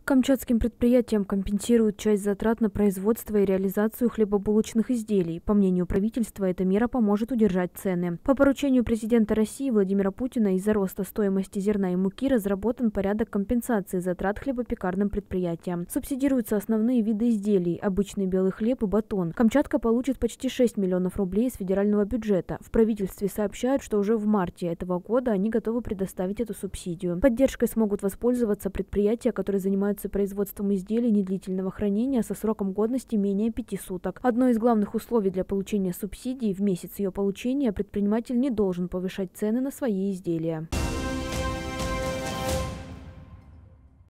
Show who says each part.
Speaker 1: Камчатским предприятиям компенсируют часть затрат на производство и реализацию хлебобулочных изделий. По мнению правительства, эта мера поможет удержать цены. По поручению президента России Владимира Путина из-за роста стоимости зерна и муки разработан порядок компенсации затрат хлебопекарным предприятиям. Субсидируются основные виды изделий – обычный белый хлеб и батон. Камчатка получит почти 6 миллионов рублей из федерального бюджета. В правительстве сообщают, что уже в марте этого года они готовы предоставить эту субсидию. Поддержкой смогут воспользоваться предприятия, которые занимаются производством изделий недлительного хранения со сроком годности менее 5 суток. Одно из главных условий для получения субсидии – в месяц ее получения предприниматель не должен повышать цены на свои изделия.